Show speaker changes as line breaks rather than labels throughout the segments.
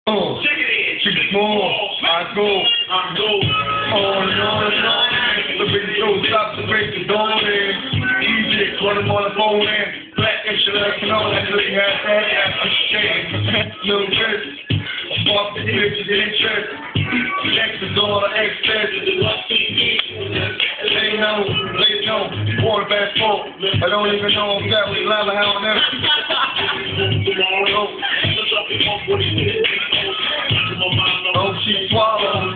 Check it more. I go on and on and on. The baby don't stop the break the dawn in. Easy, put him on the phone in. Black and shit, I know that looking at that. That's a shame. No risk. Walk the bitches in church. Next is all the excess. They know. Quarterback fault. I don't even know if that was lava how on earth. Oh, she swallowed.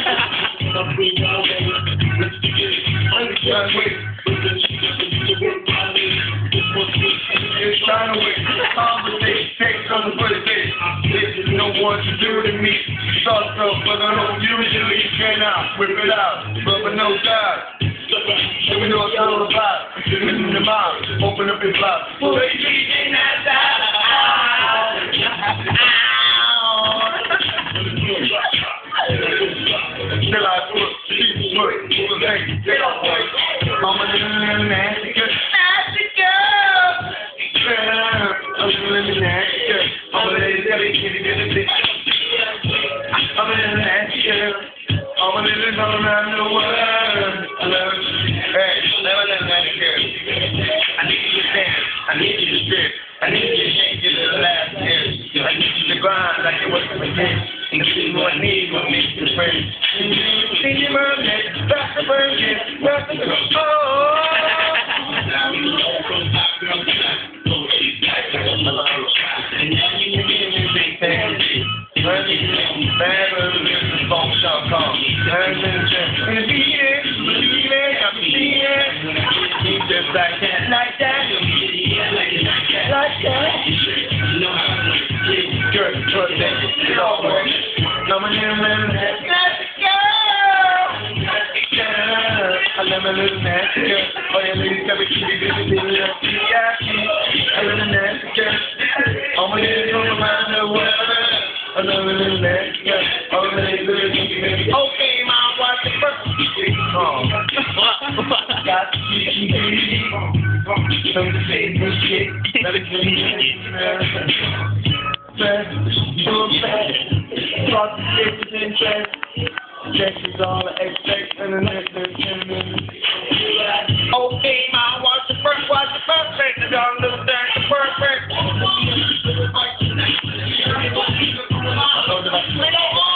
It's trying to wait. Conversation, text on the bullet face. You know what you do to me. Start stuff, but I don't usually can out. Whip it out, but no doubt. We know what it's all about. Listen to mouth, open up your mouth. Till I put, I'm a little nasty girl. Nasty girl. I'm a little nasty girl. I'm a little nasty girl. I'm a little nasty girl. I'm a little all around the world. I love it. Hey, I'm a little nasty girl. I need you to dance. I need you to strip. I need you to shake your little ass here. I need you to grind like you're working for this. And the people I need will make you friends. See your mermaid, that's the virgin, that's the girl. Oh! And now you can get me big fantasy. Bad little business, phone shop call. And the beat I'm seeing it. Just like that, like that. Like that. Girl, trust that. It all works. I'm a little nasty girl. I love a little nasty girl. Oh, yeah, ladies got me keep it in the I love a nasty girl. I'm a little around the world. I love a little nasty girl. Oh, ladies, okay, mom, what's the first? Got to keep me. Some say this shit. Let it get me. Talk to bitches in church. Sex is all I expect and the next okay, mom, watch the first, take the dog, little thing, the perfect.